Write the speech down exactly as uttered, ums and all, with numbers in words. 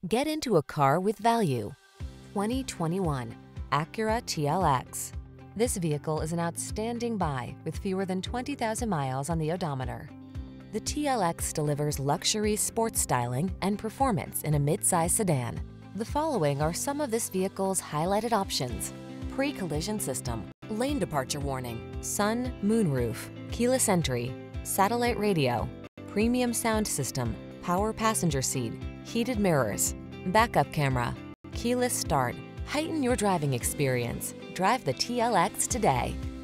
Get into a car with value. twenty twenty-one Acura T L X. This vehicle is an outstanding buy with fewer than twenty thousand miles on the odometer. The T L X delivers luxury sports styling and performance in a midsize sedan. The following are some of this vehicle's highlighted options: pre-collision system, lane departure warning, sun, moonroof, keyless entry, satellite radio, premium sound system, power passenger seat, heated mirrors, backup camera, keyless start. Heighten your driving experience. Drive the T L X today.